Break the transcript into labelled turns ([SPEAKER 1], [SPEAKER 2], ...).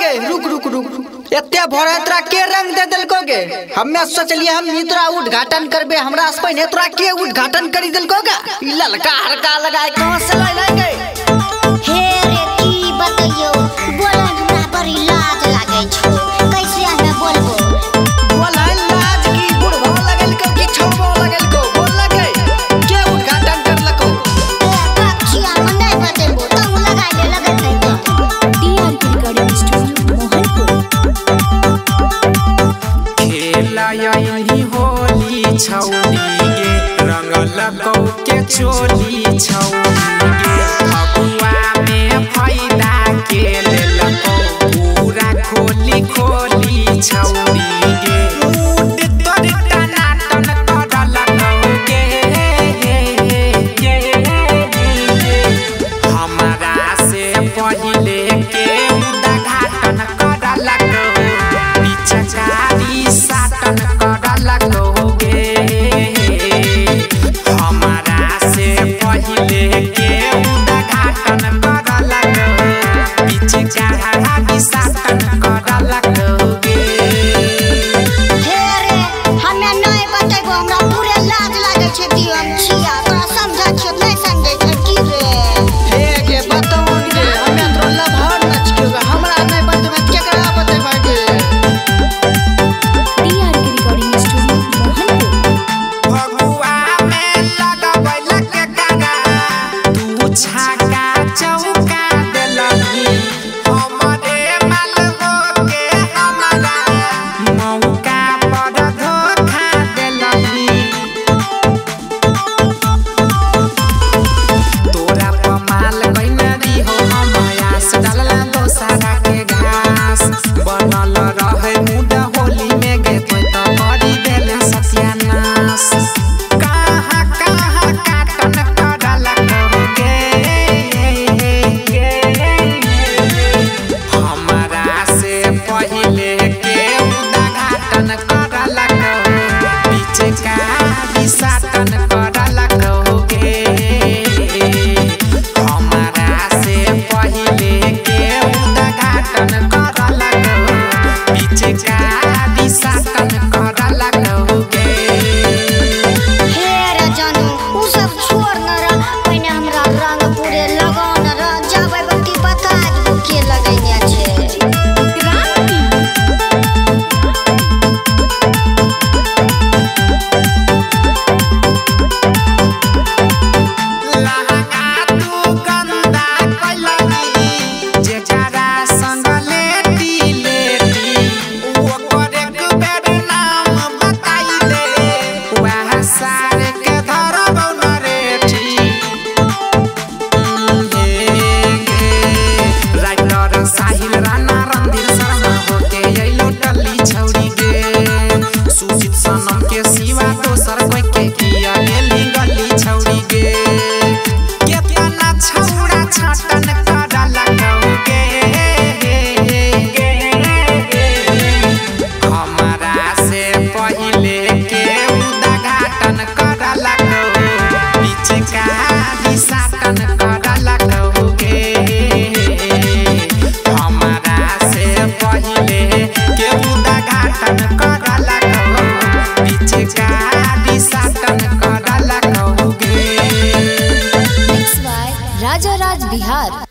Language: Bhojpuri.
[SPEAKER 1] गे रुक रुक रुक एते भोरे तोरा के रंग दे देलको गे हमें सोचलिए हम तोरा उद्घाटन करबे हमरा से पहले तोरा के उद्घाटन करी देलको गे ई ललका हरका लगाए कहां से लै गे
[SPEAKER 2] हे रे की बतइयो बोलन हमरा बड़ी लाज लागे छो कैसे हमें बोलबो
[SPEAKER 1] बोलन लाज की बुढ़वा लगल को की छौबो लगल को बोल लगे के उद्घाटन करलको
[SPEAKER 2] पक्षिया मन नहीं बतेबो तू लगा ले लगत है टीआरपी रिकॉर्डिंग स्टूडियो मोहनपुर
[SPEAKER 3] खेला यही होली छौली गे रंग लगौ के चोली छौली गे फगुआ में फायदा के लेलको पूरा खोली खोली छौली गे उड़ तोर टनाटन करलको गे हमरा से पहिले के उद्घाटन करलको पिचकारी साटन करलको गे हमरा से पहिले के उद्घाटन करलको पिचकारी साटन करलको गे
[SPEAKER 2] हे रे हमें नहीं बतेबो हमरा पूरे लाज लागे छे दियन छिया तोरा समझा छे नहीं समझे छे की रे
[SPEAKER 1] हे गे बताओ गे हमें तोरा लभार नच के हमरा नहीं बतेबे केकरा बतेबे गे
[SPEAKER 2] TRP recording studio Mohanpur
[SPEAKER 3] Phagua में लगबै लके गाना तू छाका चौका देलही हमरे मालगो के हमरा मौका पर धोखा देलही तोरा पमाल कइने दिहो हमया से डालला दोसरा के घास बनल रहे मुड होली में गे तो करी देले सत्यानाश कहाँ कहाँ काटन करलको गे हमरा से पहिले के उद्घाटन करलको पिचकारी साटन करलको गे हमरा से पहिले के उद्घाटन करलको पिचकारी साटन करलको गे
[SPEAKER 2] हे रे जानू उ सब छोड़ न रा पहले हमरा रंग पूरे लगाओ न रा जाबे बत्ती बता दबो के लगैने छे
[SPEAKER 3] लहंगा तू गंदा कइलही जेकरा संग लेटी ओकर एक बेर नाम बताई दे वह सार के धरबौ न रेठी राइटर साहिल राणा रणधीर शर्मा होके अइलो टल्ली छौरी गे सुजीत सनम के सिवा दोसर कोई के किया गेली गली छौरी गे केतना छौरा छाटन करलको गे हमरा से पहिले के उद्घाटन करलको पिचकारी साटन करलको गे हमरा से पहिले के उद्घाटन करलको पिचकारी साटन करलको गे
[SPEAKER 2] राजा राज बिहार।